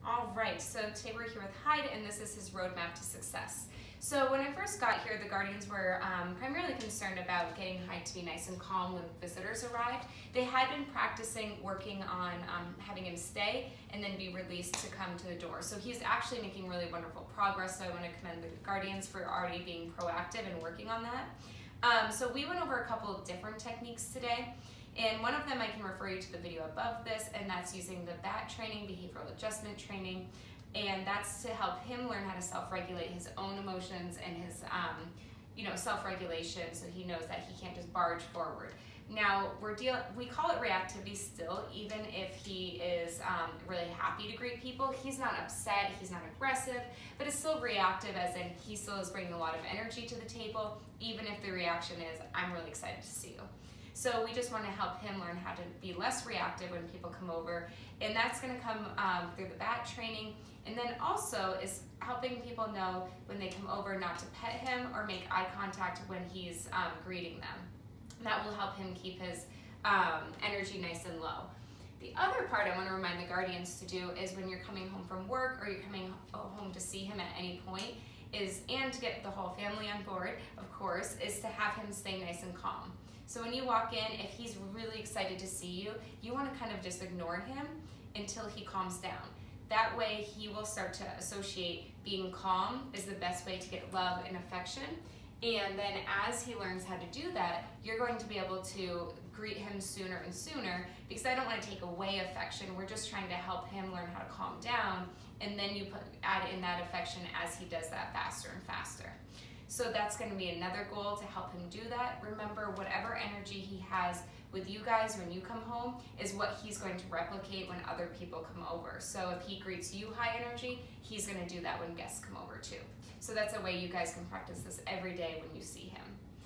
All right, so today we're here with Hyde, and this is his roadmap to success. So when I first got here, the Guardians were primarily concerned about getting Hyde to be nice and calm when visitors arrived. They had been practicing working on having him stay and then be released to come to the door. So he's actually making really wonderful progress, so I want to commend the Guardians for already being proactive and working on that. So we went over a couple of different techniques today. And one of them I can refer you to the video above this, and that's using the BAT training, behavioral adjustment training, and that's to help him learn how to self-regulate his own emotions and his self-regulation, so he knows that he can't just barge forward. Now we call it reactivity still, even if he is really happy to greet people. He's not upset, he's not aggressive, but it's still reactive, as in he still is bringing a lot of energy to the table, even if the reaction is, I'm really excited to see you. So we just want to help him learn how to be less reactive when people come over, and that's going to come through the BAT training, and then also is helping people know when they come over not to pet him or make eye contact when he's greeting them. That will help him keep his energy nice and low. The other part I want to remind the Guardians to do is when you're coming home from work or you're coming home to see him at any point, and to get the whole family on board, of course, is to have him stay nice and calm. So when you walk in, if he's really excited to see you, you want to kind of just ignore him until he calms down. That way he will start to associate being calm is the best way to get love and affection. And then as he learns how to do that, you're going to be able to greet him sooner and sooner, because I don't want to take away affection. We're just trying to help him learn how to calm down, and then you add in that affection as he does that faster and faster. So that's going to be another goal, to help him do that. Remember, whatever energy he has with you guys when you come home is what he's going to replicate when other people come over. So if he greets you high energy, he's going to do that when guests come over too. So that's a way you guys can practice this every day when you see him.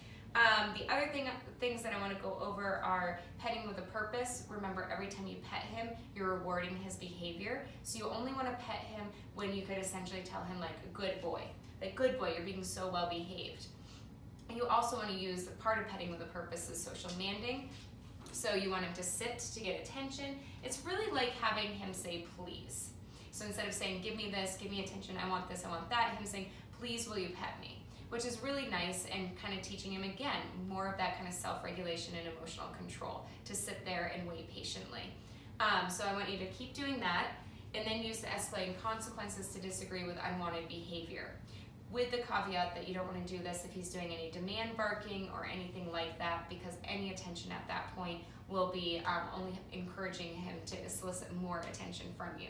The other things that I want to go over are petting with a purpose. Remember, every time you pet him, you're rewarding his behavior. So you only want to pet him when you could essentially tell him, like, a good boy. Like, good boy, you're being so well behaved. You also want to use the part of petting with a purpose is social manding. So you want him to sit to get attention. It's really like having him say please. So instead of saying, give me this, give me attention, I want this, I want that, him saying, please will you pet me? Which is really nice, and kind of teaching him, again, more of that kind of self-regulation and emotional control, to sit there and wait patiently. So I want you to keep doing that, and then use the escalating consequences to disagree with unwanted behavior, with the caveat that you don't want to do this if he's doing any demand barking or anything like that, because any attention at that point will be only encouraging him to solicit more attention from you.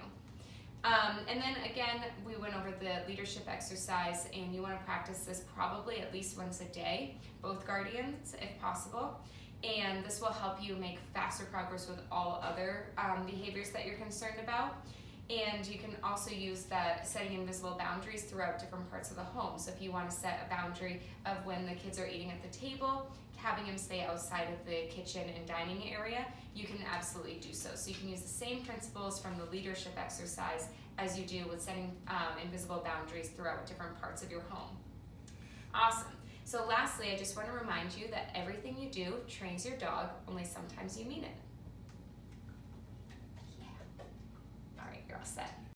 And then again, we went over the leadership exercise, and you want to practice this probably at least once a day, both Guardians if possible. And this will help you make faster progress with all other behaviors that you're concerned about. And you can also use that setting invisible boundaries throughout different parts of the home. So if you want to set a boundary of when the kids are eating at the table, having them stay outside of the kitchen and dining area, you can absolutely do so. So you can use the same principles from the leadership exercise as you do with setting invisible boundaries throughout different parts of your home. Awesome. So lastly, I just want to remind you that everything you do trains your dog, only sometimes you mean it. Yeah. All right, you're all set.